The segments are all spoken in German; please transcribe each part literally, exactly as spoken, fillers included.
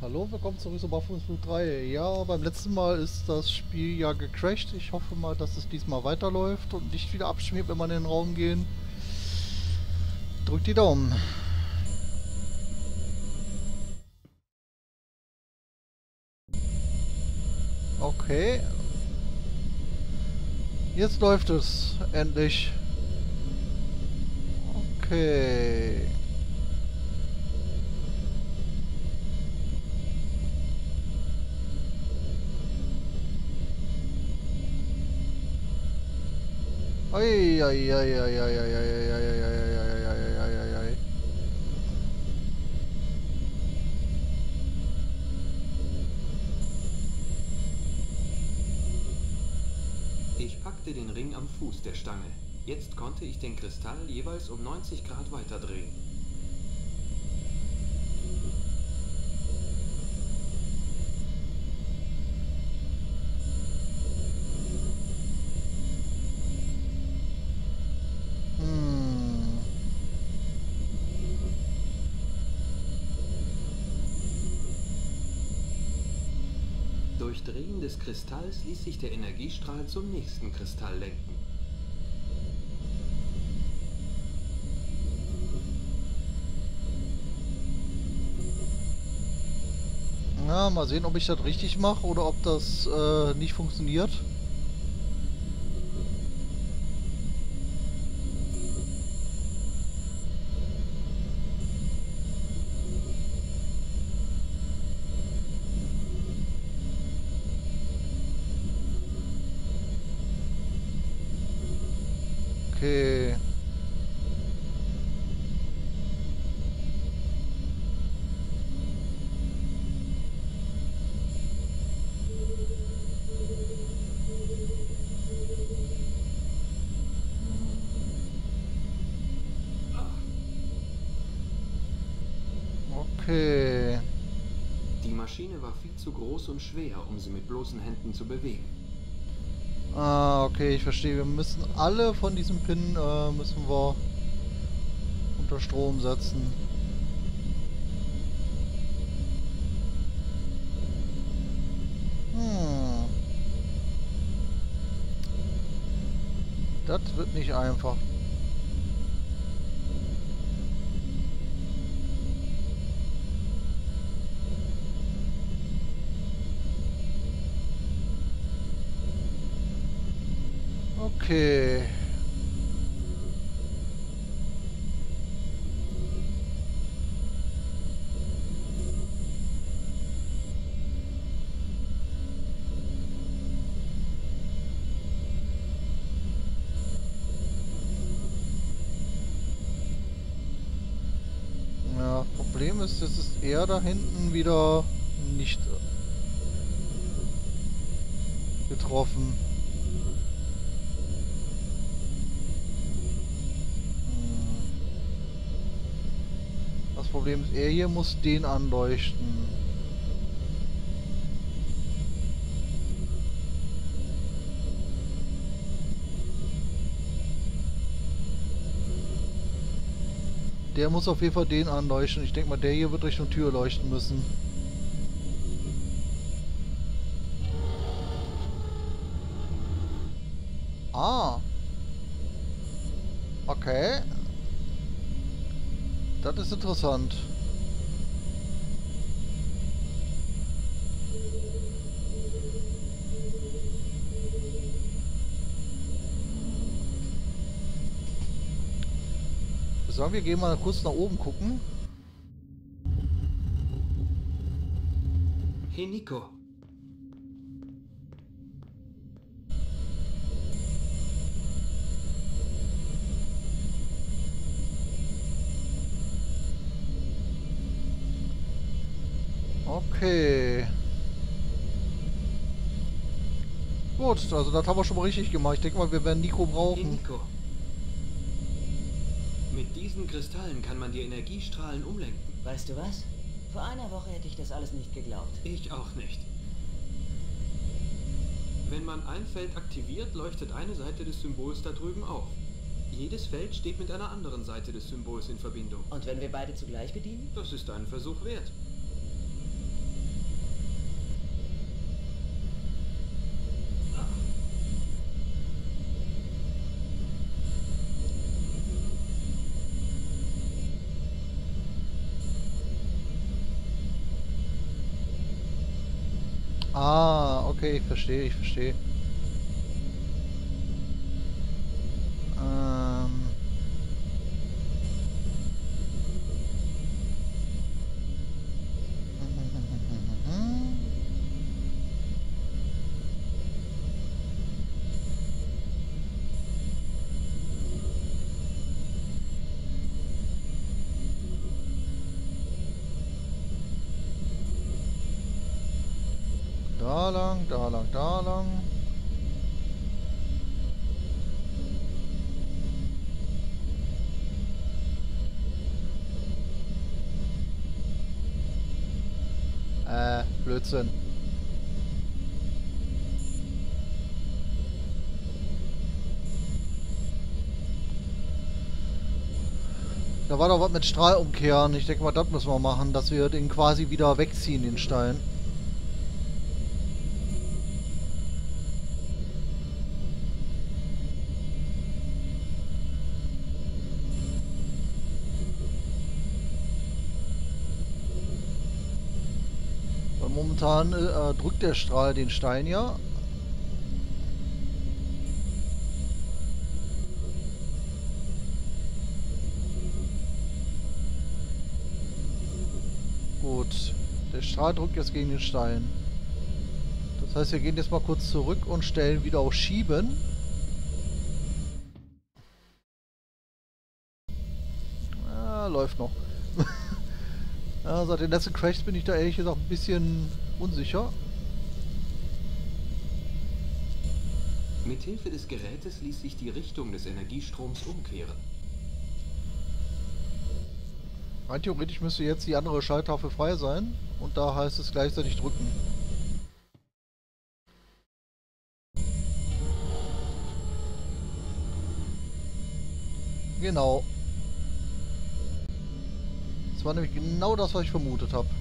Hallo, willkommen zurück zu Barfußflug drei. Ja, beim letzten Mal ist das Spiel ja gecrashed. Ich hoffe mal, dass es diesmal weiterläuft und nicht wieder abschmiert, wenn wir in den Raum gehen. Drückt die Daumen. Okay. Jetzt läuft es. Endlich. Okay. Ei, ei, ei, ei, ei, ei, ei, ei, ei, ei, ei, ei, ei, ei, ei, ei. Ich packte den Ring am Fuß der Stange. Jetzt konnte ich den Kristall jeweils um neunzig Grad weiterdrehen. Hm. Durch Drehen des Kristalls ließ sich der Energiestrahl zum nächsten Kristall lenken. Ja, mal sehen, ob ich das richtig mache oder ob das äh, nicht funktioniert. Okay. Okay. Die Maschine war viel zu groß und schwer, um sie mit bloßen Händen zu bewegen. Ah, okay, ich verstehe. Wir müssen alle von diesem Pin äh, müssen wir unter Strom setzen. Hm. Das wird nicht einfach. Okay. Ja, Problem ist, jetzt ist er da hinten wieder nicht getroffen. Das Problem ist, er hier muss den anleuchten. Der muss auf jeden Fall den anleuchten. Ich denke mal, der hier wird Richtung Tür leuchten müssen. Ah. Okay. Das ist interessant. So, wir gehen mal kurz nach oben gucken. Hey Nico. Okay. Gut, also das haben wir schon mal richtig gemacht. Ich denke mal, wir werden Nico Hey brauchen. Nico. Mit diesen Kristallen kann man die Energiestrahlen umlenken. Weißt du was? Vor einer Woche hätte ich das alles nicht geglaubt. Ich auch nicht. Wenn man ein Feld aktiviert, leuchtet eine Seite des Symbols da drüben auf. Jedes Feld steht mit einer anderen Seite des Symbols in Verbindung. Und wenn wir beide zugleich bedienen? Das ist einen Versuch wert. Ah, okay, ich verstehe, ich verstehe. Ähm. Da lang, da lang, da lang. Äh, Blödsinn. Da war doch was mit Strahl umkehren. Ich denke mal, das müssen wir machen, dass wir den quasi wieder wegziehen, den Stein. Weil momentan äh, drückt der Strahl den Stein ja. Gut, der Strahl drückt jetzt gegen den Stein. Das heißt, wir gehen jetzt mal kurz zurück und stellen wieder auf Schieben. Ah, läuft noch. Ja, seit den letzten Crashs bin ich da ehrlich gesagt ein bisschen unsicher. Mithilfe des Gerätes ließ sich die Richtung des Energiestroms umkehren. Rein theoretisch müsste jetzt die andere Schalttafel frei sein und da heißt es gleichzeitig drücken. Genau. Das war nämlich genau das, was ich vermutet habe.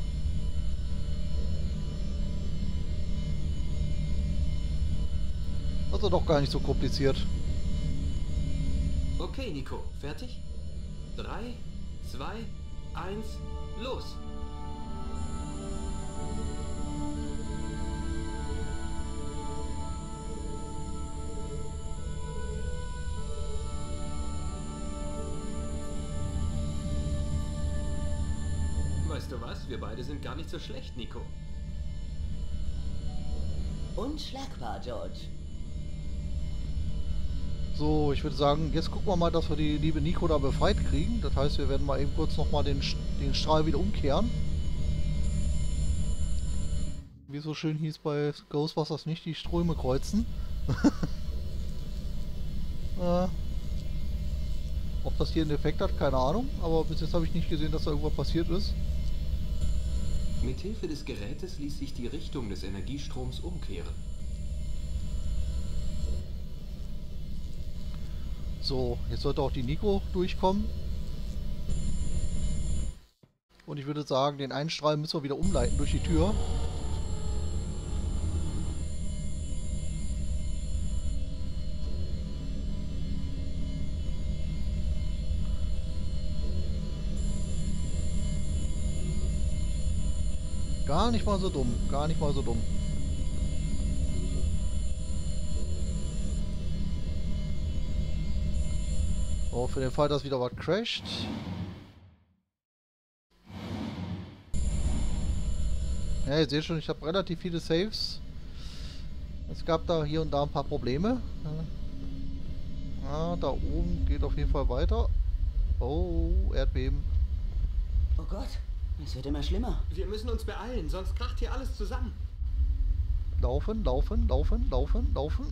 Also doch gar nicht so kompliziert. Okay, Nico, fertig? Drei, zwei, eins, los! Weißt du was? Wir beide sind gar nicht so schlecht, Nico. Unschlagbar, George. So, ich würde sagen, jetzt gucken wir mal, dass wir die liebe Nico da befreit kriegen. Das heißt, wir werden mal eben kurz nochmal den, den Strahl wieder umkehren. Wie so schön hieß bei Ghostbusters, nicht die Ströme kreuzen. äh, ob das hier einen Effekt hat, keine Ahnung. Aber bis jetzt habe ich nicht gesehen, dass da irgendwas passiert ist. Mithilfe des Gerätes ließ sich die Richtung des Energiestroms umkehren. So, jetzt sollte auch die Nico durchkommen. Und ich würde sagen, den einen Strahl müssen wir wieder umleiten durch die Tür. Gar nicht mal so dumm, gar nicht mal so dumm. Oh, für den Fall, dass wieder was crasht. Ja, ihr seht schon, ich habe relativ viele Saves. Es gab da hier und da ein paar Probleme. Ja, da oben geht auf jeden Fall weiter. Oh, Erdbeben. Oh Gott, es wird immer schlimmer. Wir müssen uns beeilen, sonst kracht hier alles zusammen. Laufen, laufen, laufen, laufen, laufen.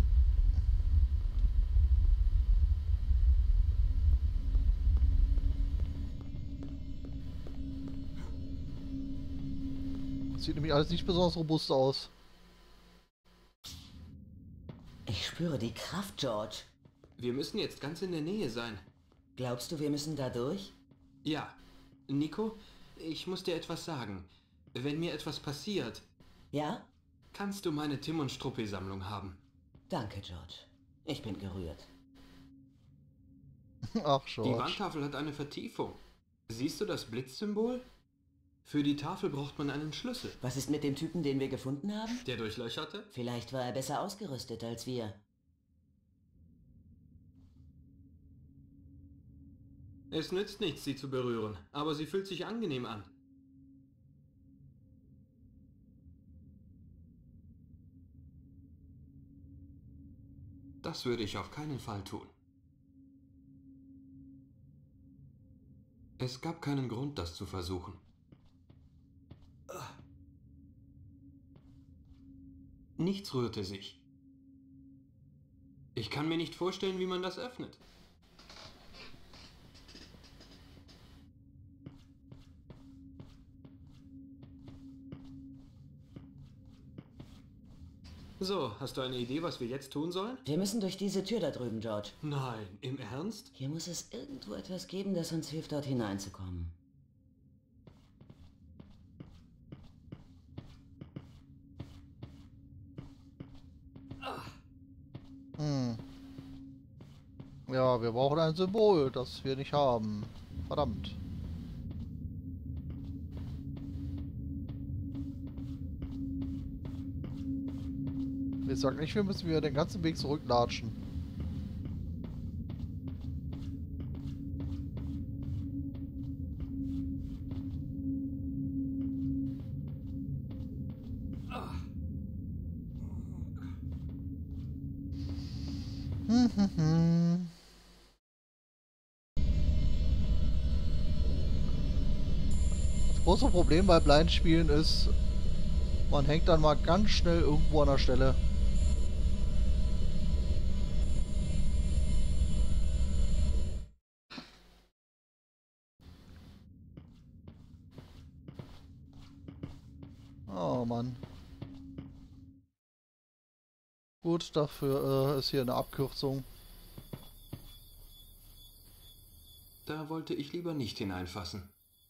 Sieht nämlich alles nicht besonders robust aus. Ich spüre die Kraft, George. Wir müssen jetzt ganz in der Nähe sein. Glaubst du, wir müssen da durch? Ja. Nico, ich muss dir etwas sagen. Wenn mir etwas passiert... Ja? Kannst du meine Tim und Struppi-Sammlung haben? Danke, George. Ich bin gerührt. Ach, George. Die Wandtafel hat eine Vertiefung. Siehst du das Blitzsymbol? Für die Tafel braucht man einen Schlüssel. Was ist mit dem Typen, den wir gefunden haben? Der durchlöcherte? Vielleicht war er besser ausgerüstet als wir. Es nützt nichts, sie zu berühren, aber sie fühlt sich angenehm an. Das würde ich auf keinen Fall tun. Es gab keinen Grund, das zu versuchen. Nichts rührte sich. Ich kann mir nicht vorstellen, wie man das öffnet. So, hast du eine Idee, was wir jetzt tun sollen? Wir müssen durch diese Tür da drüben, George. Nein, im Ernst? Hier muss es irgendwo etwas geben, das uns hilft, dort hineinzukommen. Hm. Ja, wir brauchen ein Symbol, das wir nicht haben. Verdammt. Ich sag nicht, wir müssen wieder den ganzen Weg zurücklatschen. Hm, hm, hm. Das große Problem bei Blindspielen ist, man hängt dann mal ganz schnell irgendwo an der Stelle. Oh Mann. Gut, dafür äh, ist hier eine Abkürzung. Da wollte ich lieber nicht hineinfassen.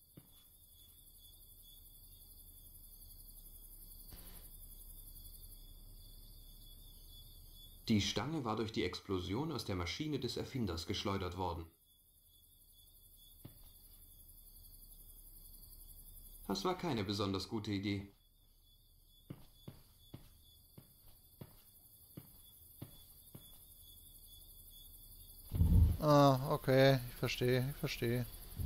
Die Stange war durch die Explosion aus der Maschine des Erfinders geschleudert worden. Das war keine besonders gute Idee. Ah, okay, ich verstehe, ich verstehe.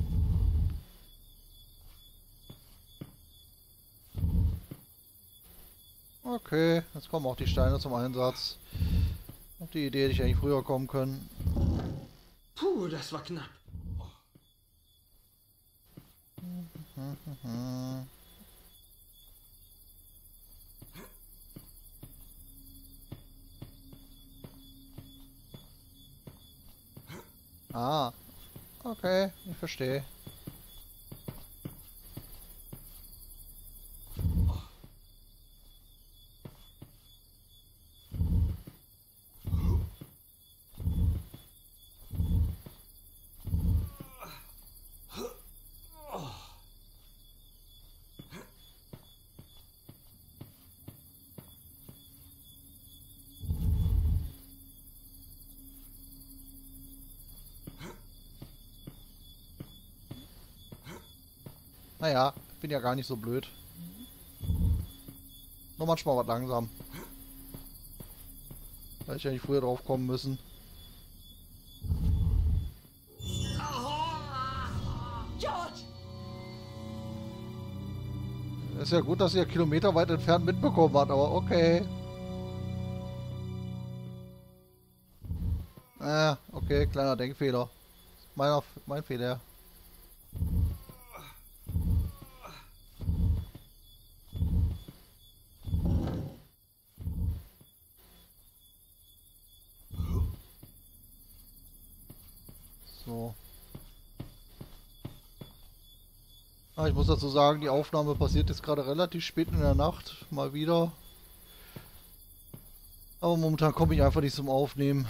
Okay, jetzt kommen auch die Steine zum Einsatz. Auf die Idee hätte ich eigentlich früher kommen können. Puh, das war knapp. Ah, okay, ich verstehe. Naja, bin ja gar nicht so blöd. Nur manchmal was langsam. Da hätte ich ja nicht früher drauf kommen müssen. George! Ist ja gut, dass ihr kilometerweit entfernt mitbekommen habt, aber okay. Ah, okay, kleiner Denkfehler. Meiner, mein Fehler. So. Ah, ich muss dazu sagen, die Aufnahme passiert jetzt gerade relativ spät in der Nacht. Mal wieder. Aber momentan komme ich einfach nicht zum Aufnehmen.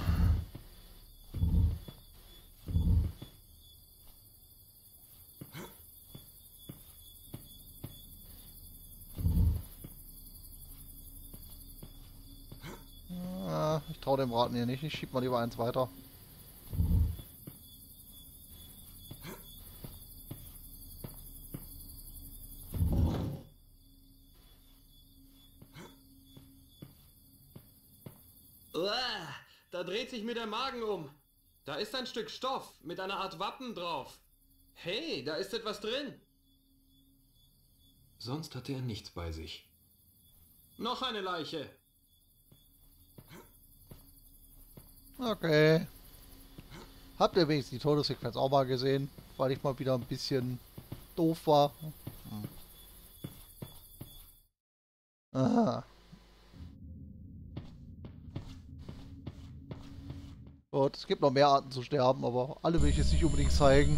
Ah, ich traue dem Braten hier nicht. Ich schieb mal lieber eins weiter. Uah, da dreht sich mir der Magen um. Da ist ein Stück Stoff mit einer Art Wappen drauf. Hey, da ist etwas drin. Sonst hatte er nichts bei sich. Noch eine Leiche. Okay. Habt ihr wenigstens die Todessequenz auch mal gesehen? Weil ich mal wieder ein bisschen doof war. Hm. Aha. Gut, es gibt noch mehr Arten zu sterben, aber alle will ich jetzt nicht unbedingt zeigen.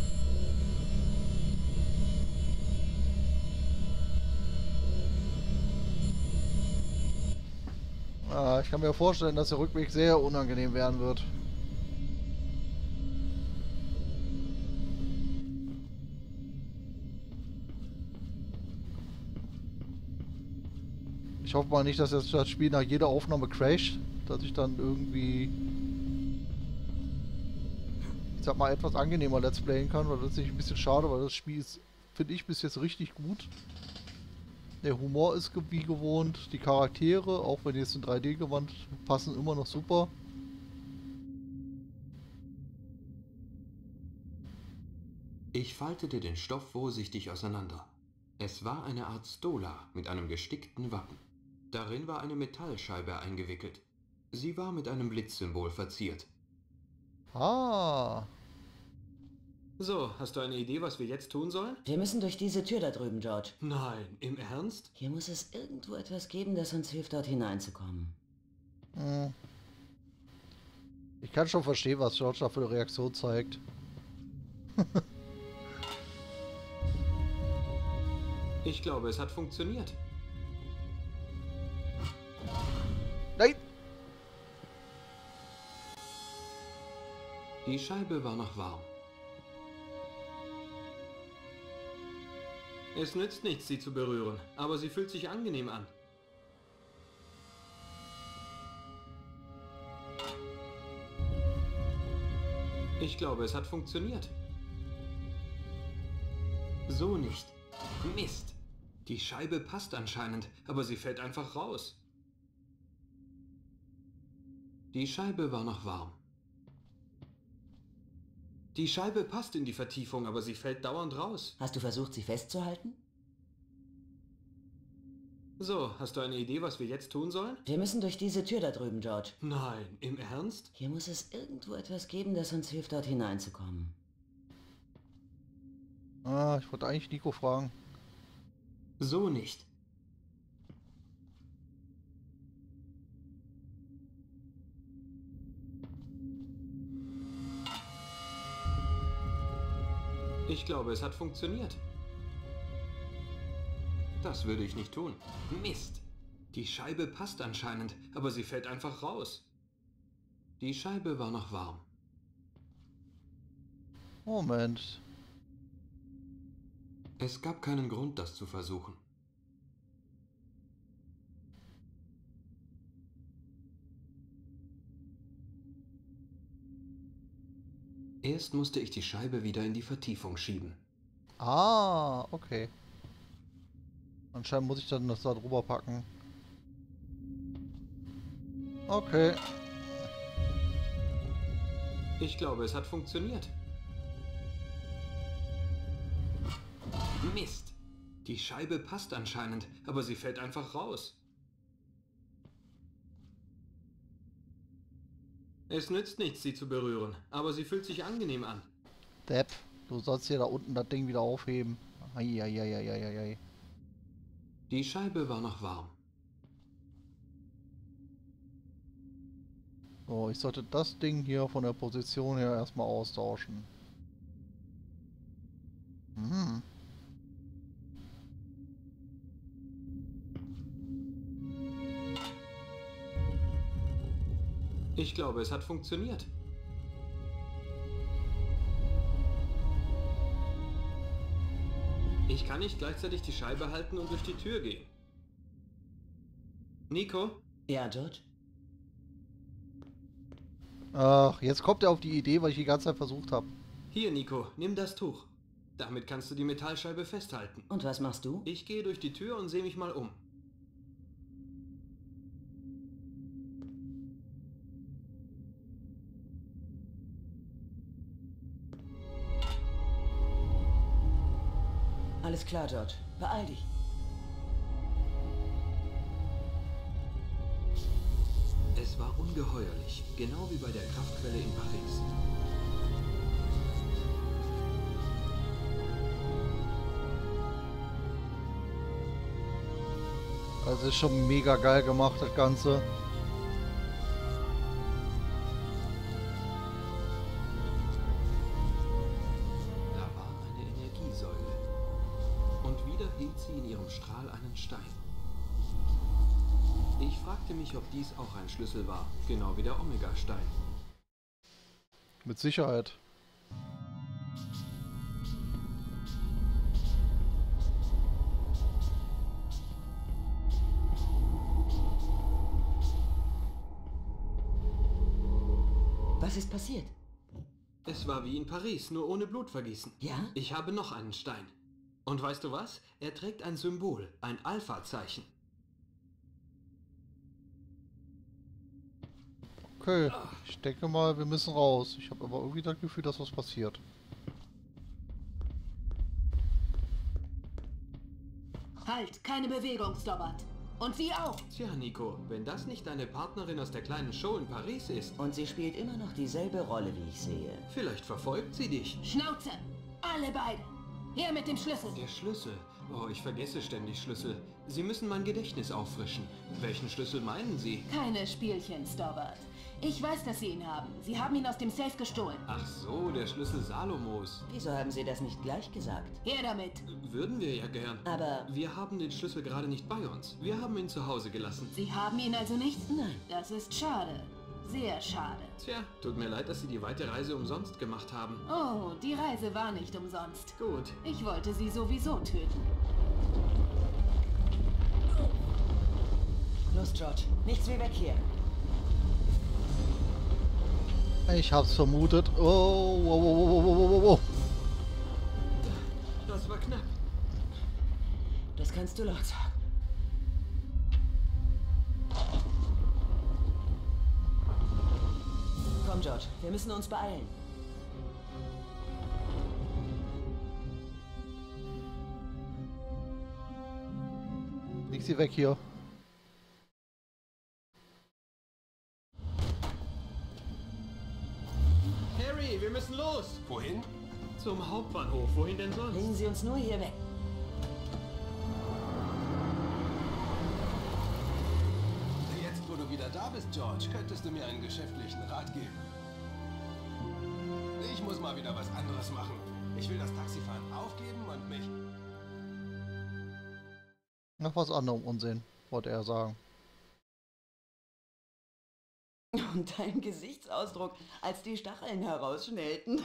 Ah, ich kann mir vorstellen, dass der Rückweg sehr unangenehm werden wird. Ich hoffe mal nicht, dass jetzt das Spiel nach jeder Aufnahme crasht, dass ich dann irgendwie, ich sag mal, etwas angenehmer Let's Playen kann, weil das ist ein bisschen schade, weil das Spiel ist, finde ich, bis jetzt richtig gut. Der Humor ist wie gewohnt, die Charaktere, auch wenn die jetzt in drei D gewandt, passen immer noch super. Ich faltete den Stoff vorsichtig auseinander. Es war eine Art Stola mit einem gestickten Wappen. Darin war eine Metallscheibe eingewickelt. Sie war mit einem Blitzsymbol verziert. Ah. So, hast du eine Idee, was wir jetzt tun sollen? Wir müssen durch diese Tür da drüben, George. Nein, im Ernst? Hier muss es irgendwo etwas geben, das uns hilft, dort hineinzukommen. Hm. Ich kann schon verstehen, was George da für eine Reaktion zeigt. Ich glaube, es hat funktioniert. Nein! Die Scheibe war noch warm. Es nützt nichts, sie zu berühren, aber sie fühlt sich angenehm an. Ich glaube, es hat funktioniert. So nicht. Mist. Die Scheibe passt anscheinend, aber sie fällt einfach raus. Die Scheibe war noch warm. Die Scheibe passt in die Vertiefung, aber sie fällt dauernd raus. Hast du versucht, sie festzuhalten? So, hast du eine Idee, was wir jetzt tun sollen? Wir müssen durch diese Tür da drüben, George. Nein, im Ernst? Hier muss es irgendwo etwas geben, das uns hilft, dort hineinzukommen. Ah, ich wollte eigentlich Nico fragen. So nicht. Ich glaube, es hat funktioniert. Das würde ich nicht tun. Mist. Die Scheibe passt anscheinend, aber sie fällt einfach raus. Die Scheibe war noch warm. Moment. Es gab keinen Grund, das zu versuchen. Erst musste ich die Scheibe wieder in die Vertiefung schieben. Ah, okay. Anscheinend muss ich dann das da drüber packen. Okay. Ich glaube, es hat funktioniert. Mist. Die Scheibe passt anscheinend, aber sie fällt einfach raus. Es nützt nichts, sie zu berühren, aber sie fühlt sich angenehm an. Depp, du sollst hier da unten das Ding wieder aufheben. Eieieiei. Die Scheibe war noch warm. So, ich sollte das Ding hier von der Position her erstmal austauschen. Hm. Ich glaube, es hat funktioniert. Ich kann nicht gleichzeitig die Scheibe halten und durch die Tür gehen. Nico? Ja, George? Ach, jetzt kommt er auf die Idee, weil ich die ganze Zeit versucht habe. Hier, Nico, nimm das Tuch. Damit kannst du die Metallscheibe festhalten. Und was machst du? Ich gehe durch die Tür und sehe mich mal um. Alles klar, George. Beeil dich. Es war ungeheuerlich, genau wie bei der Kraftquelle in Paris. Also ist schon mega geil gemacht, das Ganze. Da war eine Energiesäule. Und wieder hielt sie in ihrem Strahl einen Stein. Ich fragte mich, ob dies auch ein Schlüssel war, genau wie der Omega-Stein. Mit Sicherheit. Was ist passiert? Es war wie in Paris, nur ohne Blutvergießen. Ja? Ich habe noch einen Stein. Und weißt du was? Er trägt ein Symbol, ein Alpha-Zeichen. Okay, ich denke mal, wir müssen raus. Ich habe aber irgendwie das Gefühl, dass was passiert. Halt, keine Bewegung, Stobbart. Und Sie auch. Tja, Nico, wenn das nicht deine Partnerin aus der kleinen Show in Paris ist, Und sie spielt immer noch dieselbe Rolle, wie ich sehe. vielleicht verfolgt sie dich. Schnauze! Alle beide! Her mit dem Schlüssel! Der Schlüssel. Oh, ich vergesse ständig Schlüssel. Sie müssen mein Gedächtnis auffrischen. Welchen Schlüssel meinen Sie? Keine Spielchen, Stobbart. Ich weiß, dass Sie ihn haben. Sie haben ihn aus dem Safe gestohlen. Ach so, der Schlüssel Salomos. Wieso haben Sie das nicht gleich gesagt? Her damit! Würden wir ja gern. Aber... Wir haben den Schlüssel gerade nicht bei uns. Wir haben ihn zu Hause gelassen. Sie haben ihn also nicht? Nein. Das ist schade. Sehr schade. Tja, tut mir leid, dass Sie die weite Reise umsonst gemacht haben. Oh, die Reise war nicht umsonst. Gut. Ich wollte Sie sowieso töten. Los, George. Nichts wie weg hier. Ich hab's vermutet. Oh, oh, oh, oh, oh, oh, oh. Das war knapp. Das kannst du laut sagen. Komm, George. Wir müssen uns beeilen. Leg sie weg hier. Harry, wir müssen los. Wohin? Zum Hauptbahnhof. Wohin denn sonst? Bringen Sie uns nur hier weg. Jetzt, wo du wieder da bist, George, könntest du mir einen geschäftlichen Rat geben. Ich muss mal wieder was anderes machen. Ich will das Taxifahren aufgeben und mich... Nach was anderem Unsinn, wollte er sagen. Und dein Gesichtsausdruck, als die Stacheln herausschnellten.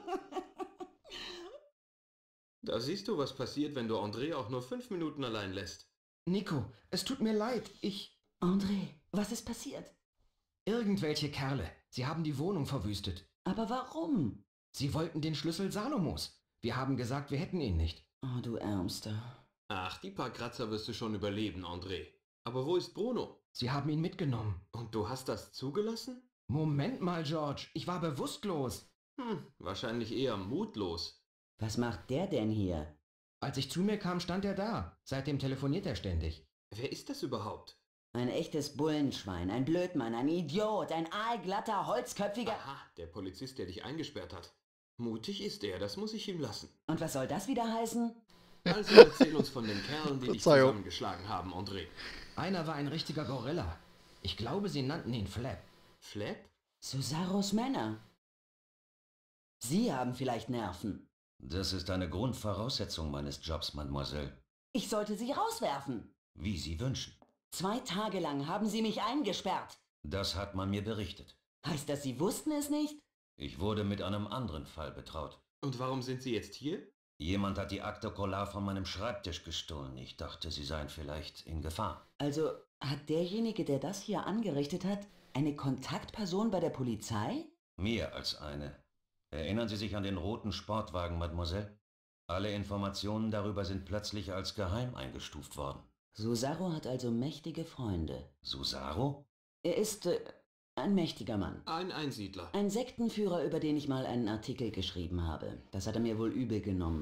Da siehst du, was passiert, wenn du André auch nur fünf Minuten allein lässt. Nico, es tut mir leid. Ich... André, was ist passiert? Irgendwelche Kerle. Sie haben die Wohnung verwüstet. Aber warum? Sie wollten den Schlüssel Salomos. Wir haben gesagt, wir hätten ihn nicht. Oh, du Ärmster. Ach, die paar Kratzer wirst du schon überleben, André. Aber wo ist Bruno? Sie haben ihn mitgenommen. Und du hast das zugelassen? Moment mal, George. Ich war bewusstlos. Hm, wahrscheinlich eher mutlos. Was macht der denn hier? Als ich zu mir kam, stand er da. Seitdem telefoniert er ständig. Wer ist das überhaupt? Ein echtes Bullenschwein, ein Blödmann, ein Idiot, ein aalglatter, holzköpfiger... Aha, der Polizist, der dich eingesperrt hat. Mutig ist er, das muss ich ihm lassen. Und was soll das wieder heißen? Also erzähl uns von den Kerlen, die dich Verzeihung. zusammengeschlagen haben, André. Einer war ein richtiger Gorilla. Ich glaube, sie nannten ihn Flap. Flap? Cesaros Männer. Sie haben vielleicht Nerven. Das ist eine Grundvoraussetzung meines Jobs, Mademoiselle. Ich sollte Sie rauswerfen. Wie Sie wünschen. Zwei Tage lang haben Sie mich eingesperrt. Das hat man mir berichtet. Heißt das, Sie wussten es nicht? Ich wurde mit einem anderen Fall betraut. Und warum sind sie jetzt hier? Jemand hat die Akte Collar von meinem Schreibtisch gestohlen. Ich dachte, sie seien vielleicht in Gefahr. Also, hat derjenige, der das hier angerichtet hat, eine Kontaktperson bei der Polizei? Mehr als eine. Erinnern Sie sich an den roten Sportwagen, Mademoiselle? Alle Informationen darüber sind plötzlich als geheim eingestuft worden. Cesaro hat also mächtige Freunde. Susaro? Er ist äh, ein mächtiger Mann. Ein Einsiedler. Ein Sektenführer, über den ich mal einen Artikel geschrieben habe. Das hat er mir wohl übel genommen.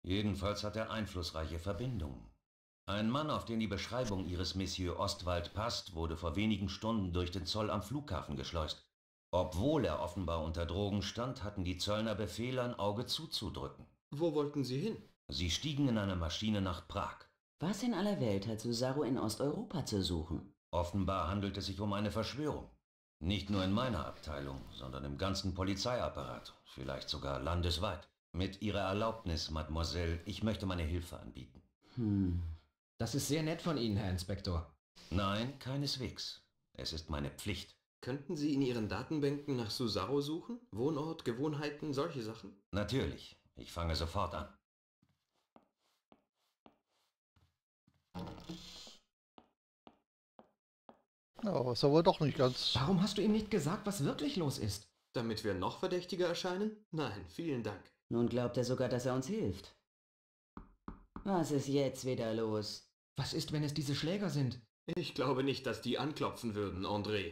Jedenfalls hat er einflussreiche Verbindungen. Ein Mann, auf den die Beschreibung Ihres Monsieur Ostwald passt, wurde vor wenigen Stunden durch den Zoll am Flughafen geschleust. Obwohl er offenbar unter Drogen stand, hatten die Zöllner Befehl, ein Auge zuzudrücken. Wo wollten Sie hin? Sie stiegen in eine Maschine nach Prag. Was in aller Welt hat Cesaro in Osteuropa zu suchen? Offenbar handelt es sich um eine Verschwörung. Nicht nur in meiner Abteilung, sondern im ganzen Polizeiapparat, vielleicht sogar landesweit. Mit Ihrer Erlaubnis, Mademoiselle, ich möchte meine Hilfe anbieten. Hm. Das ist sehr nett von Ihnen, Herr Inspektor. Nein, keineswegs. Es ist meine Pflicht. Könnten Sie in Ihren Datenbanken nach Cesaro suchen? Wohnort, Gewohnheiten, solche Sachen? Natürlich. Ich fange sofort an. Ja, ist aber doch nicht ganz... Warum hast du ihm nicht gesagt, was wirklich los ist? Damit wir noch verdächtiger erscheinen? Nein, vielen Dank. Nun glaubt er sogar, dass er uns hilft. Was ist jetzt wieder los? Was ist, wenn es diese Schläger sind? Ich glaube nicht, dass die anklopfen würden, André.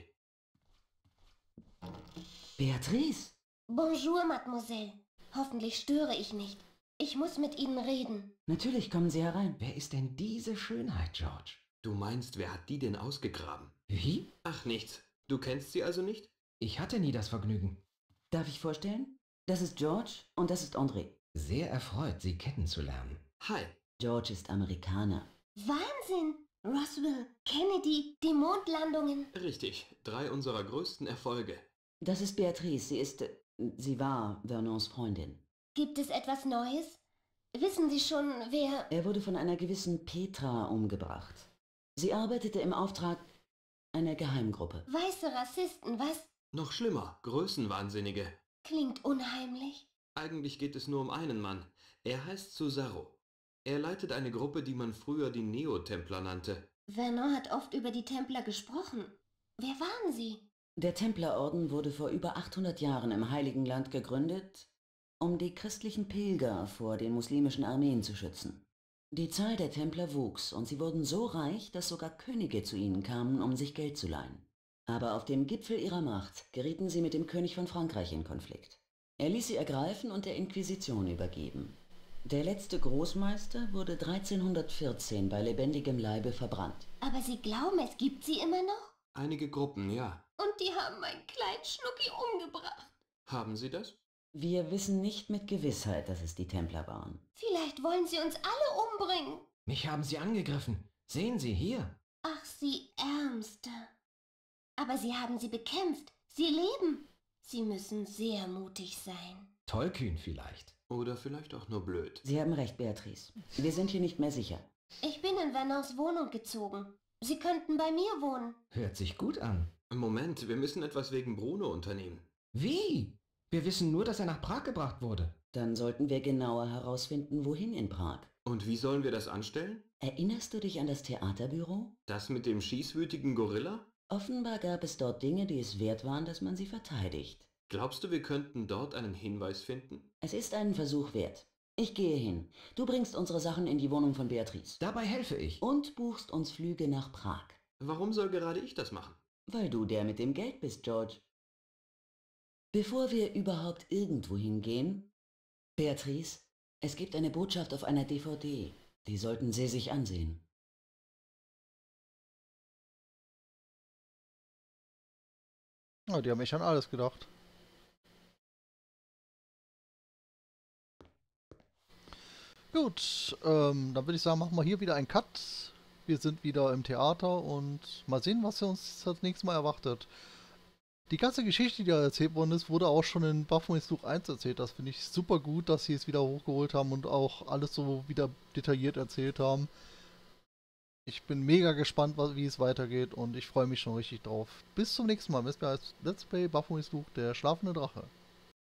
Beatrice! Bonjour, Mademoiselle. Hoffentlich störe ich nicht. Ich muss mit Ihnen reden. Natürlich, kommen Sie herein. Wer ist denn diese Schönheit, George? Du meinst, wer hat die denn ausgegraben? Wie? Ach, nichts. Du kennst sie also nicht? Ich hatte nie das Vergnügen. Darf ich vorstellen? Das ist George und das ist André. Sehr erfreut, Sie kennenzulernen. Hi. George ist Amerikaner. Wahnsinn! Roswell, Kennedy, die Mondlandungen. Richtig. Drei unserer größten Erfolge. Das ist Beatrice. Sie ist... äh, Sie war Vernons Freundin. Gibt es etwas Neues? Wissen Sie schon, wer... Er wurde von einer gewissen Petra umgebracht. Sie arbeitete im Auftrag einer Geheimgruppe. Weiße Rassisten, was? Noch schlimmer. Größenwahnsinnige. Klingt unheimlich. Eigentlich geht es nur um einen Mann. Er heißt Cesaro. Er leitet eine Gruppe, die man früher die Neotempler nannte. Vernon hat oft über die Templer gesprochen. Wer waren sie? Der Templerorden wurde vor über achthundert Jahren im Heiligen Land gegründet, um die christlichen Pilger vor den muslimischen Armeen zu schützen. Die Zahl der Templer wuchs und sie wurden so reich, dass sogar Könige zu ihnen kamen, um sich Geld zu leihen. Aber auf dem Gipfel ihrer Macht gerieten sie mit dem König von Frankreich in Konflikt. Er ließ sie ergreifen und der Inquisition übergeben. Der letzte Großmeister wurde dreizehnhundertvierzehn bei lebendigem Leibe verbrannt. Aber Sie glauben, es gibt sie immer noch? Einige Gruppen, ja. Und die haben meinen kleinen Schnucki umgebracht. Haben Sie das? Wir wissen nicht mit Gewissheit, dass es die Templer waren. Vielleicht wollen sie uns alle umbringen. Mich haben Sie angegriffen. Sehen Sie hier. Ach, Sie Ärmste. Aber Sie haben sie bekämpft. Sie leben. Sie müssen sehr mutig sein. Tollkühn vielleicht. Oder vielleicht auch nur blöd. Sie haben recht, Beatrice. Wir sind hier nicht mehr sicher. Ich bin in Vernons Wohnung gezogen. Sie könnten bei mir wohnen. Hört sich gut an. Moment, wir müssen etwas wegen Bruno unternehmen. Wie? Wir wissen nur, dass er nach Prag gebracht wurde. Dann sollten wir genauer herausfinden, wohin in Prag. Und wie sollen wir das anstellen? Erinnerst du dich an das Theaterbüro? Das mit dem schießwütigen Gorilla? Offenbar gab es dort Dinge, die es wert waren, dass man sie verteidigt. Glaubst du, wir könnten dort einen Hinweis finden? Es ist einen Versuch wert. Ich gehe hin. Du bringst unsere Sachen in die Wohnung von Beatrice. Dabei helfe ich. Und buchst uns Flüge nach Prag. Warum soll gerade ich das machen? Weil du der mit dem Geld bist, George. Bevor wir überhaupt irgendwo hingehen... Beatrice, es gibt eine Botschaft auf einer D V D. Die sollten Sie sich ansehen. Ja, die haben echt an alles gedacht. Gut, ähm, dann würde ich sagen, machen wir hier wieder einen Cut. Wir sind wieder im Theater und mal sehen, was uns das nächste Mal erwartet. Die ganze Geschichte, die da erzählt worden ist, wurde auch schon in Baphomets Fluch eins erzählt. Das finde ich super gut, dass sie es wieder hochgeholt haben und auch alles so wieder detailliert erzählt haben. Ich bin mega gespannt, wie es weitergeht und ich freue mich schon richtig drauf. Bis zum nächsten Mal. Bis bei Let's Play Baphomets Fluch, der schlafende Drache.